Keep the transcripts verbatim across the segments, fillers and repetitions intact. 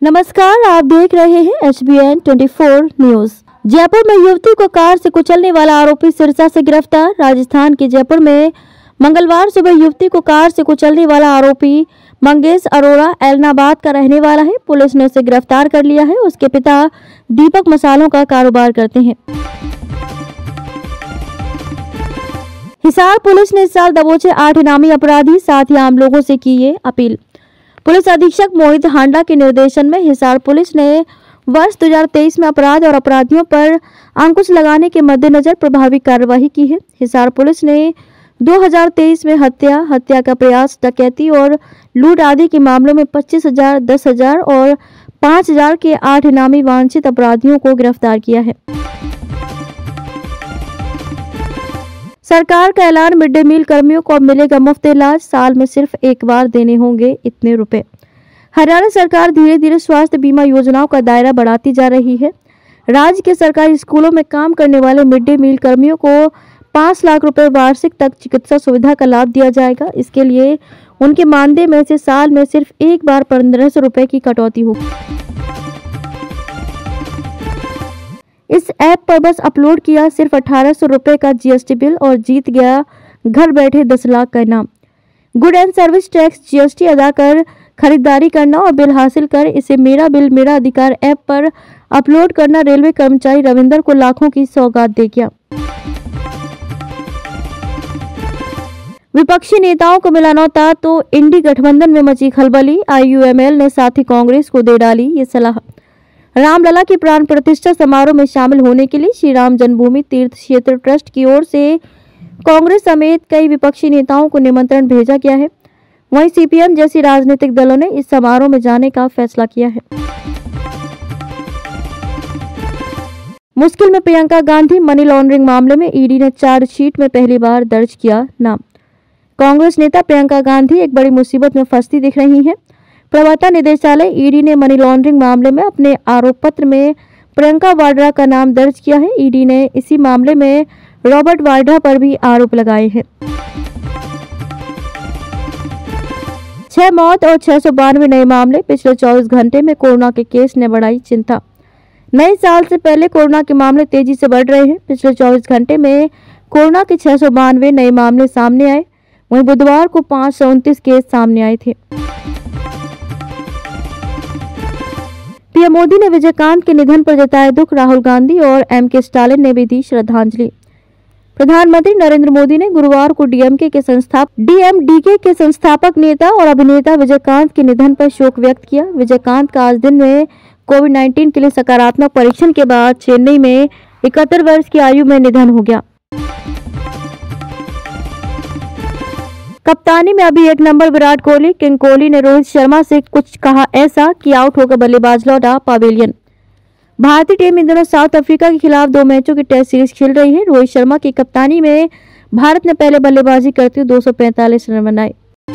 नमस्कार, आप देख रहे हैं H B N twenty four news. Jaipur में युवती को कार से कुचलने वाला आरोपी सिरसा से गिरफ्तार। राजस्थान के जयपुर में मंगलवार सुबह युवती को कार से कुचलने वाला आरोपी मंगेश अरोड़ा एलनाबाद का रहने वाला है। पुलिस ने उसे गिरफ्तार कर लिया है। उसके पिता दीपक मसालों का कारोबार करते हैं। हिसार पुलिस ने इस साल दबोचे आठ इनामी अपराधी, साथ ही आम लोगों से की ये अपील। पुलिस अधीक्षक मोहित हांडा के निर्देशन में हिसार पुलिस ने वर्ष दो हज़ार तेईस में अपराध और अपराधियों पर अंकुश लगाने के मद्देनजर प्रभावी कार्रवाई की है। हिसार पुलिस ने दो हज़ार तेईस में हत्या, हत्या का प्रयास, डकैती और लूट आदि के मामलों में पच्चीस हजार, दस हजार और पाँच हजार के आठ इनामी वांछित अपराधियों को गिरफ्तार किया है। सरकार का ऐलान, मिड डे मील कर्मियों को अब मिलेगा मुफ्त इलाज, साल में सिर्फ एक बार देने होंगे इतने रुपए। हरियाणा सरकार धीरे धीरे स्वास्थ्य बीमा योजनाओं का दायरा बढ़ाती जा रही है। राज्य के सरकारी स्कूलों में काम करने वाले मिड डे मील कर्मियों को पाँच लाख रुपए वार्षिक तक चिकित्सा सुविधा का लाभ दिया जाएगा। इसके लिए उनके मानदेय में से साल में सिर्फ एक बार पंद्रह सौ रुपए की कटौती होगी। इस ऐप पर बस अपलोड किया सिर्फ अठारह सौ रुपए का जी एस टी बिल और जीत गया घर बैठे दस लाख का इनाम। Good and service tax G S T अदा कर खरीदारी करना और बिल हासिल कर इसे मेरा बिल मेरा अधिकार ऐप पर अपलोड करना रेलवे कर्मचारी रविंदर को लाखों की सौगात दे गया। विपक्षी नेताओं को मिला न्योता तो इंडी गठबंधन में मची खलबली। आई यू एम एल ने साथ ही कांग्रेस को दे डाली ये सलाह। रामलला की प्राण प्रतिष्ठा समारोह में शामिल होने के लिए श्री राम जन्मभूमि तीर्थ क्षेत्र ट्रस्ट की ओर से कांग्रेस समेत कई विपक्षी नेताओं को निमंत्रण भेजा गया है। वहीं सी पी एम जैसी राजनीतिक दलों ने इस समारोह में जाने का फैसला किया है। मुश्किल में प्रियंका गांधी, मनी लॉन्ड्रिंग मामले में ई डी ने चार्जशीट में पहली बार दर्ज किया नाम। कांग्रेस नेता प्रियंका गांधी एक बड़ी मुसीबत में फंसती दिख रही हैं। प्रवर्तन निदेशालय ई डी ने मनी लॉन्ड्रिंग मामले में अपने आरोप पत्र में प्रियंका वाड्रा का नाम दर्ज किया है। ई डी ने इसी मामले में रॉबर्ट वाड्रा पर भी आरोप लगाए हैं। छह मौत और छह सौ बानवे नए मामले। पिछले चौबीस घंटे में कोरोना के केस ने बढ़ाई चिंता। नए साल से पहले कोरोना के मामले तेजी से बढ़ रहे हैं। पिछले चौबीस घंटे में कोरोना के छह सौ बानवे नए मामले सामने आए। वहीं बुधवार को पाँच सौ उनतीस केस सामने आए थे। पीएम मोदी ने विजयकांत के निधन पर जताया दुख। राहुल गांधी और एम के स्टालिन ने भी दी श्रद्धांजलि। प्रधानमंत्री नरेंद्र मोदी ने गुरुवार को डी एम के के संस्थापक डी एम डी के के संस्थापक नेता और अभिनेता विजयकांत के निधन पर शोक व्यक्त किया। विजयकांत का आज दिन में कोविड नाइन्टीन के लिए सकारात्मक परीक्षण के बाद चेन्नई में इकहत्तर वर्ष की आयु में निधन हो गया। कप्तानी में अभी एक नंबर विराट कोहली। किंग कोहली ने रोहित शर्मा से कुछ कहा ऐसा कि आउट होकर बल्लेबाज लौटा पवेलियन। भारतीय टीम इन दिनों साउथ अफ्रीका के खिलाफ दो मैचों की टेस्ट सीरीज खेल रही है। रोहित शर्मा की कप्तानी में भारत ने पहले बल्लेबाजी करते हुए दो सौ पैंतालीस रन बनाए।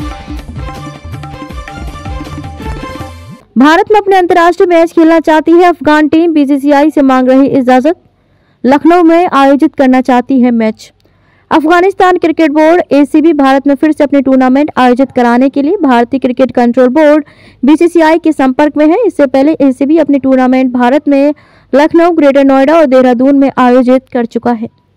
भारत में अपने अंतर्राष्ट्रीय मैच खेलना चाहती है Afghan team. B C C I से मांग रही इजाजत। लखनऊ में आयोजित करना चाहती है match. Afghanistan cricket board A C B Bharat में फिर से अपने टूर्नामेंट आयोजित कराने के लिए भारतीय cricket control board B C C I के संपर्क में है। इससे पहले ए सी बी अपने टूर्नामेंट भारत में लखनऊ, ग्रेटर नोएडा और देहरादून में आयोजित कर चुका है।